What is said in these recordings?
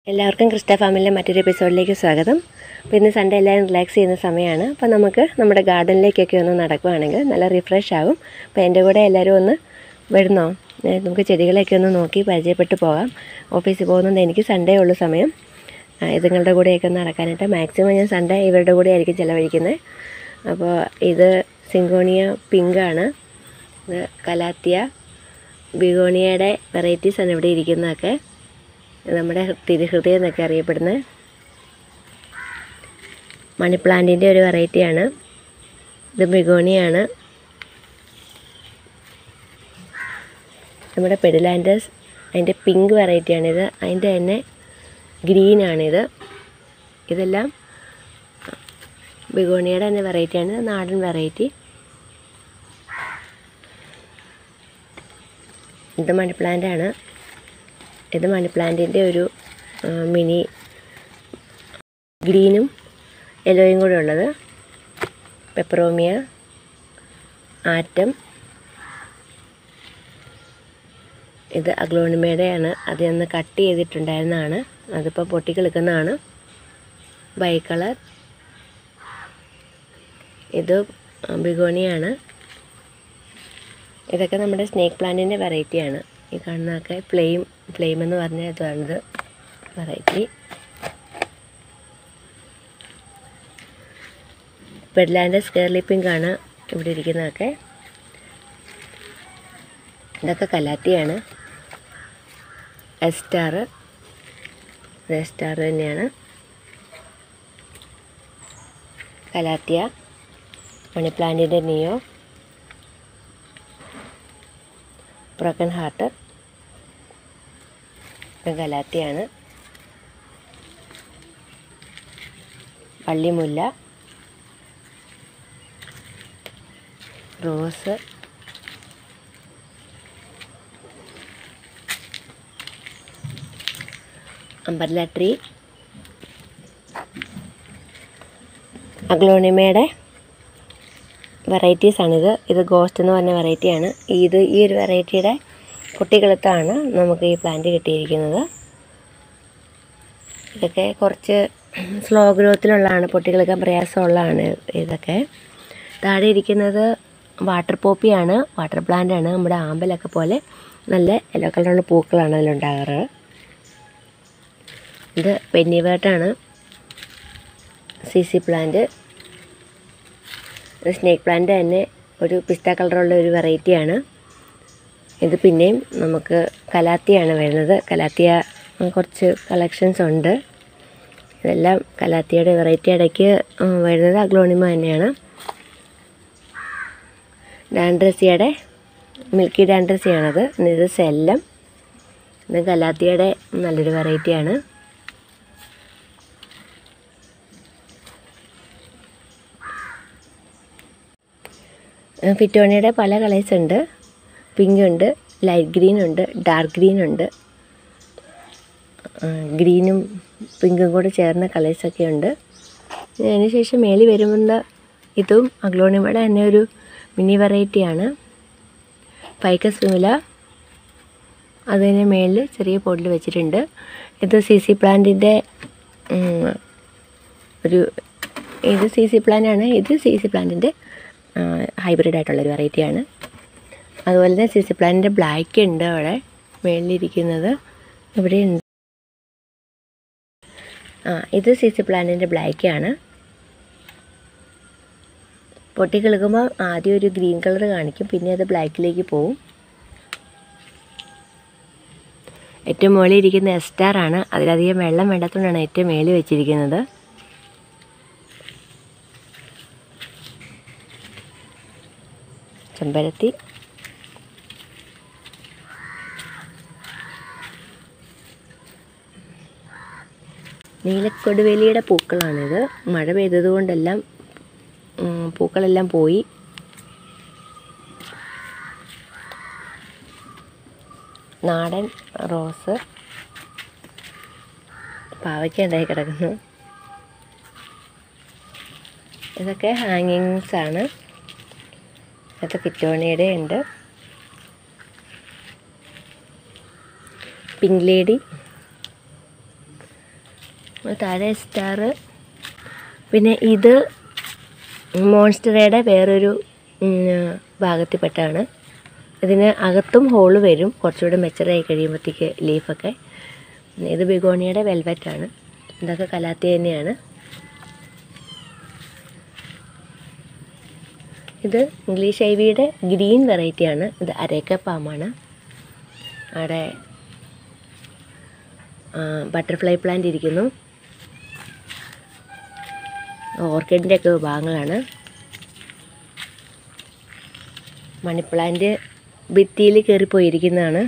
എല്ലാവർക്കും ക്രിസ്റ്റ ഫാമിലിയുടെ മറ്റൊരു എപ്പിസോഡിലേക്ക് സ്വാഗതം. അപ്പോൾ ഇന്ന് സൺഡേ എല്ലാവരും റിലാക്സ് ചെയ്യുന്ന സമയമാണ്. അപ്പോൾ നമുക്ക് നമ്മുടെ ഗാർഡനിലേക്കൊക്കെ ഒന്ന് നടക്കുകയാണെങ്കിൽ നല്ല റിഫ്രഷ് ആകും. അപ്പോൾ എൻ്റെ കൂടെ എല്ലാവരും ഒന്ന് വരുന്നോ? നമുക്ക് ചെടികളെയൊക്കെ ഒന്ന് നോക്കി പരിചയപ്പെട്ട് പോകാം. ഓഫീസിൽ പോകുന്നത് എനിക്ക് സൺഡേ ഉള്ള സമയം. ഇതുങ്ങളുടെ കൂടെയൊക്കെ ഒന്ന് നടക്കാനായിട്ട് മാക്സിമം ഞാൻ സൺഡേ ഇവരുടെ കൂടെ ആയിരിക്കും ചിലവഴിക്കുന്നത്. അപ്പോൾ ഇത് സിങ്കോണിയ പിങ്കാണ്, ഇത് കലാത്തിയ, ബിഗോണിയയുടെ വെറൈറ്റീസാണ് ഇവിടെ ഇരിക്കുന്നതൊക്കെ. നമ്മുടെ തിരുഹൃദയം എന്നൊക്കെ അറിയപ്പെടുന്ന മണി പ്ലാന്റിൻ്റെ ഒരു വെറൈറ്റിയാണ്. ഇത് ബിഗോണിയാണ്. നമ്മുടെ പെഡിലാൻഡസ് അതിൻ്റെ പിങ്ക് വെറൈറ്റിയാണിത്. അതിൻ്റെ തന്നെ ഗ്രീനാണിത്. ഇതെല്ലാം ബിഗോണിയയുടെ തന്നെ വെറൈറ്റിയാണ്, നാടൻ വെറൈറ്റി. ഇത് മണി പ്ലാന്റാണ്. ഇത് മണി പ്ലാന്റിൻ്റെ ഒരു മിനി ഗ്രീനും യെല്ലോയും കൂടെ ഉള്ളത്. പെപ്പറോമിയ, ആറ്റം, ഇത് അഗ്ലോണിമയുടെയാണ്. അത് ഒന്ന് കട്ട് ചെയ്തിട്ടുണ്ടായിരുന്നതാണ്, അതിപ്പോൾ പൊട്ടിക്കിളിക്കുന്നതാണ്. By colour. ഇത് ബിഗോണിയാണ്. ഇതൊക്കെ നമ്മുടെ സ്നേക്ക് പ്ലാന്റിൻ്റെ വെറൈറ്റിയാണ്. ഈ കാണുന്നതൊക്കെ ഫ്ലെയിം എന്ന് പറഞ്ഞ ഇതാണിത് വെറൈറ്റി. പെഡ്ലാൻഡസ് കേർലി പിങ്കാണ് ഇവിടെ ഇരിക്കുന്നതൊക്കെ. ഇതൊക്കെ കലാത്തിയാണ്. എസ്റ്റാർ തന്നെയാണ്. കലാത്തിയ, മണി പ്ലാന്റിൻ്റെ നിയോ, ബ്രോക്കൺ ഹാർട്ട്, കലാത്തിയാണ്. പള്ളിമുല്ല, റോസ്, അംബർല ട്രീ, അഗ്ലോണിമയുടെ വെറൈറ്റീസാണിത്. ഇത് ഗോസ്റ്റ് എന്ന് പറഞ്ഞ വെറൈറ്റിയാണ്. ഈ ഒരു വെറൈറ്റിയുടെ പൊട്ടിക്കിളുത്താണ് നമുക്ക് ഈ പ്ലാന്റ് കിട്ടിയിരിക്കുന്നത്. ഇതൊക്കെ കുറച്ച് സ്ലോ ഗ്രോത്തിലുള്ളതാണ്, പൊട്ടിക്കിളുക്കാൻ പ്രയാസമുള്ളതാണ് ഇതൊക്കെ. താഴെ ഇരിക്കുന്നത് വാട്ടർ പോപ്പിയാണ്, വാട്ടർ പ്ലാന്റാണ്. നമ്മുടെ ആമ്പലൊക്കെ പോലെ നല്ല യെല്ലോ കളറുള്ള പൂക്കളാണ് അതിലുണ്ടാകാറ്. ഇത് പെന്നിവേർട്ടാണ്. സി പ്ലാന്റ്. ഇത് സ്നേക്ക് പ്ലാന്റ് തന്നെ ഒരു പിസ്ത കളറുള്ള ഒരു വെറൈറ്റിയാണ്. ഇത് പിന്നെയും നമുക്ക് കലാത്തിയാണ് വരുന്നത്. കലാത്തിയ കുറച്ച് കളക്ഷൻസ് ഉണ്ട്. ഇതെല്ലാം കലാത്തിയുടെ വെറൈറ്റി. ഇടയ്ക്ക് വരുന്നത് അഗ്ലോണിമ തന്നെയാണ്. ഡാൻഡ്രസിയുടെ മിൽക്കി ഡാൻഡ്രസിയാണത്. ഇത് സെല്ലം. ഇത് കലാത്തിയുടെ നല്ലൊരു വെറൈറ്റിയാണ്. ഫിറ്റോണിയുടെ പല കളേഴ്സ് ഉണ്ട്. പിങ്ക് ഉണ്ട്, ലൈറ്റ് ഗ്രീൻ ഉണ്ട്, ഡാർക്ക് ഗ്രീൻ ഉണ്ട്. ഗ്രീനും പിങ്കും കൂടെ ചേർന്ന കളേഴ്സൊക്കെ ഉണ്ട്. അതിനുശേഷം മേളി വരുന്ന ഇതും അഗ്ലോണിമയുടെ തന്നെ ഒരു മിനി വെറൈറ്റിയാണ്. ഫൈക്കസ് വിമുല. അതിന് മേളിൽ ചെറിയ പോട്ടിൽ വെച്ചിട്ടുണ്ട്. ഇത് സി പ്ലാന്റിൻ്റെ ഇത് സി പ്ലാന്റാണ്. ഇത് സി പ്ലാന്റിൻ്റെ ഹൈബ്രിഡായിട്ടുള്ളൊരു വെറൈറ്റിയാണ്. അതുപോലെ തന്നെ സി പ്ലാന്റിൻ്റെ ബ്ലാക്ക് ഉണ്ട് അവിടെ മേളിലിരിക്കുന്നത്. ഇവിടെ ഉണ്ട്. ഇത് സി പ്ലാന്റിൻ്റെ ബ്ലാക്കാണ്. പൊട്ടിക്കിളുക്കുമ്പോൾ ആദ്യം ഒരു ഗ്രീൻ കളർ കാണിക്കും, പിന്നെ അത് ബ്ലാക്കിലേക്ക് പോവും. ഏറ്റവും മുകളിൽ ഇരിക്കുന്ന എസ്റ്റാറാണ്. അതിലധികം വെള്ളം വേണ്ടാത്തതുകൊണ്ടാണ് ഏറ്റവും മേളിൽ വെച്ചിരിക്കുന്നത്. ചെമ്പരത്തി, നീലക്കൊടുവേലിയുടെ പൂക്കളാണിത്. മഴ പെയ്തതുകൊണ്ടെല്ലാം പൂക്കളെല്ലാം പോയി. നാടൻ റോസ്, പാവയ്ക്ക ഉണ്ടായി കിടക്കുന്നു. ഇതൊക്കെ ഹാങ്ങിങ്സാണ്. ഇതൊക്കെ ഫിറ്റോണിയുടെ ഉണ്ട്. പിങ്ക് ലേഡി, താഴെ സ്റ്റാർ. പിന്നെ ഇത് മോൺസ്റ്ററയുടെ വേറൊരു ഭാഗത്തിൽപ്പെട്ടാണ്. ഇതിന് അകത്തും ഹോള് വരും കുറച്ചുകൂടെ മെച്ചറായി കഴിയുമ്പോഴത്തേക്ക് ലീഫൊക്കെ. ഇത് ബിഗോണിയയുടെ വെൽവെറ്റാണ്. ഇതൊക്കെ കലാത്തി തന്നെയാണ്. ഇത് ഇംഗ്ലീഷ് ഐവിയുടെ ഗ്രീൻ വെറൈറ്റിയാണ്. ഇത് അരേക്ക പാമാണ്. അവിടെ ബട്ടർഫ്ലൈ പ്ലാന്റ് ഇരിക്കുന്നു. ഓർക്കിഡിൻ്റെയൊക്കെ വിഭാഗങ്ങളാണ്. മണി പ്ലാന്റ് ഭിത്തിയിൽ കയറിപ്പോയിരിക്കുന്നതാണ്.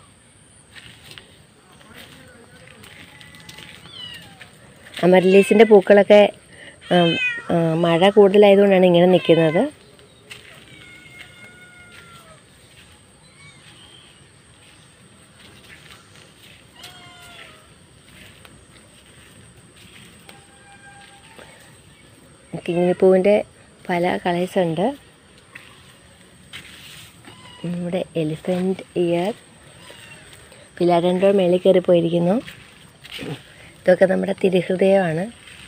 അമരലീസിൻ്റെ പൂക്കളൊക്കെ മഴ കൂടുതലായതുകൊണ്ടാണ് ഇങ്ങനെ നിൽക്കുന്നത്. കിങ്ങിണിപ്പൂവിൻ്റെ പല കളേഴ്സുണ്ട്. ഇവിടെ എലിഫൻറ്റ് ഇയർ, ഫിലാഡൻഡ്രോൺ മേളിൽ കയറി പോയിരിക്കുന്നു. ഇതൊക്കെ നമ്മുടെ തിരുഹൃദയമാണ്.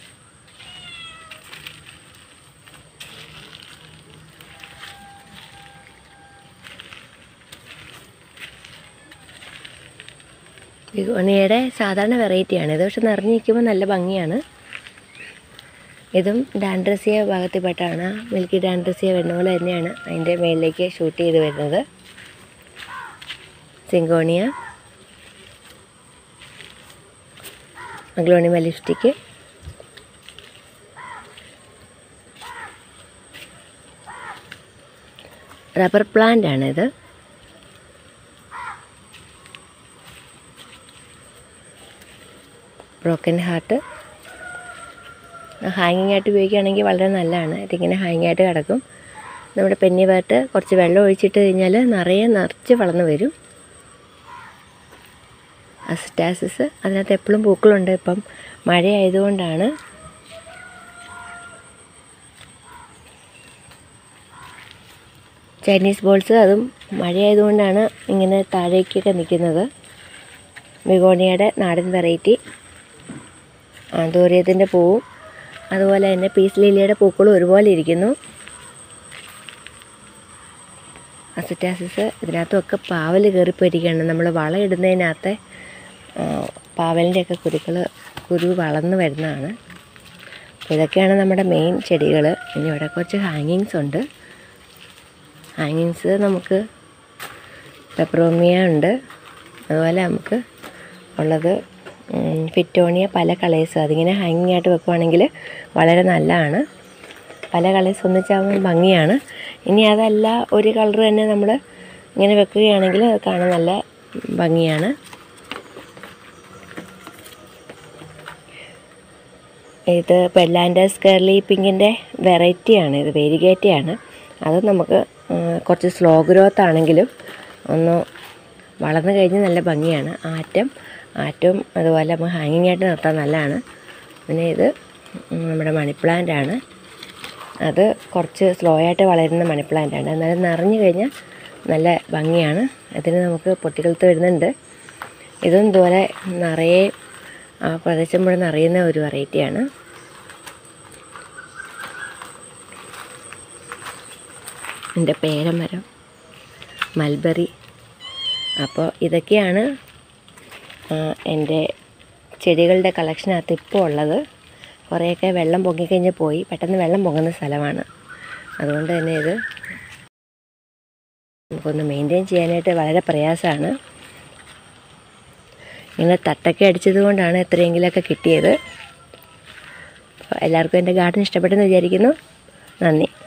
ബിഗോണിയയുടെ സാധാരണ വെറൈറ്റിയാണ് ഇത്. പക്ഷെ നിറഞ്ഞു നിൽക്കുമ്പോൾ നല്ല ഭംഗിയാണ്. ഇതും ഡാൻഡ്രസിയ ഭാഗത്തിൽപ്പെട്ടാണ്. മിൽക്കി ഡാൻഡ്രസിയ വരുന്ന പോലെ തന്നെയാണ് അതിൻ്റെ മേളിലേക്ക് ഷൂട്ട് ചെയ്ത് വരുന്നത്. Syngonium, aglaonema lipstick, rubber plant ആണിത്. ബ്രോക്കൻ ഹാർട്ട് ഹാങ്ങിങ് ആയിട്ട് ഉപയോഗിക്കുകയാണെങ്കിൽ വളരെ നല്ലതാണ്. ഇതിങ്ങനെ ഹാങ്ങിങ് ആയിട്ട് കിടക്കും. നമ്മുടെ പെന്നി പാർട്ട് കുറച്ച് വെള്ളം ഒഴിച്ചിട്ട് കഴിഞ്ഞാൽ നിറച്ച് വളർന്ന് വരും. അസിറ്റാസിസ്, അതിനകത്ത് എപ്പോഴും പൂക്കളുണ്ട്. ഇപ്പം മഴയായതുകൊണ്ടാണ്. ചൈനീസ് ബോൾസ്, അതും മഴയായതുകൊണ്ടാണ് ഇങ്ങനെ താഴേക്കൊക്കെ നിൽക്കുന്നത്. ബിഗോണിയയുടെ നാടൻ വെറൈറ്റി. ആന്തോറിയത്തിൻ്റെ പൂവും അതുപോലെ തന്നെ പീസ് ലില്ലിയുടെ പൂക്കളും ഒരുപോലെ ഇരിക്കുന്നു. അസിറ്റാസിസ്, ഇതിനകത്തൊക്കെ പാവൽ കയറിപ്പോയിരിക്കുകയാണ്. നമ്മൾ വളമിടുന്നതിനകത്തെ പാവലിൻ്റെയൊക്കെ കുരു വളർന്ന് വരുന്നതാണ്. ഇതൊക്കെയാണ് നമ്മുടെ മെയിൻ ചെടികൾ. ഇനി ഇവിടെ കുറച്ച് ഹാങ്ങിങ്സ് ഉണ്ട്. ഹാങ്ങിങ്സ് നമുക്ക് പെപ്പറോമിയ ഉണ്ട്. അതുപോലെ നമുക്ക് ഉള്ളത് ഫിറ്റോണിയ, പല കളേഴ്സ്. അതിങ്ങനെ ഹാങ്ങിങ് ആയിട്ട് വെക്കുവാണെങ്കിൽ വളരെ നല്ലതാണ്. പല കളേഴ്സ് ഒന്നിച്ചാകുമ്പോൾ ഭംഗിയാണ്. ഇനി അതല്ല ഒരു കളർ തന്നെ നമ്മൾ ഇങ്ങനെ വെക്കുകയാണെങ്കിൽ അത് കാണാൻ നല്ല ഭംഗിയാണ്. ഇത് പെർലാൻഡസ് കേർലി പിങ്കിൻ്റെ വെറൈറ്റിയാണ്. ഇത് വേരിഗേറ്റയാണ്. അത് നമുക്ക് കുറച്ച് സ്ലോ ഗ്രോത്ത് ആണെങ്കിലും ഒന്ന് വളർന്നു കഴിഞ്ഞ് നല്ല ഭംഗിയാണ്. ആറ്റവും അതുപോലെ നമുക്ക് ഹാങ്ങിങ് ആയിട്ട് നിർത്താൻ നല്ലതാണ്. പിന്നെ ഇത് നമ്മുടെ മണി പ്ലാന്റ് ആണ്. അത് കുറച്ച് സ്ലോ ആയിട്ട് വളരുന്ന മണി പ്ലാന്റ് ആണ്. എന്നാലും നിറഞ്ഞു കഴിഞ്ഞാൽ നല്ല ഭംഗിയാണ്. ഇതിന് നമുക്ക് പൊട്ടിക്കിളുത്ത് വരുന്നുണ്ട്. ഇതും ഇതുപോലെ നിറയെ ആ പ്രദേശം മുഴുവൻ നിറയുന്ന ഒരു വെറൈറ്റിയാണ്. എൻ്റെ പേരമരം, മൽബറി. അപ്പോൾ ഇതൊക്കെയാണ് എൻ്റെ ചെടികളുടെ കളക്ഷനകത്ത് ഇപ്പോൾ ഉള്ളത്. കുറേയൊക്കെ വെള്ളം പൊങ്ങിക്കഴിഞ്ഞ് പോയി. പെട്ടെന്ന് വെള്ളം പൊങ്ങുന്ന സ്ഥലമാണ്. അതുകൊണ്ട് തന്നെ ഇത് നമുക്കൊന്ന് മെയിൻറ്റെയിൻ ചെയ്യാനായിട്ട് വളരെ പ്രയാസമാണ്. ഇങ്ങനെ തട്ടൊക്കെ അടിച്ചത് കൊണ്ടാണ് എത്രയെങ്കിലുമൊക്കെ കിട്ടിയത്. എല്ലാവർക്കും എൻ്റെ ഗാർഡൻ ഇഷ്ടപ്പെട്ടെന്ന് വിചാരിക്കുന്നു. നന്ദി.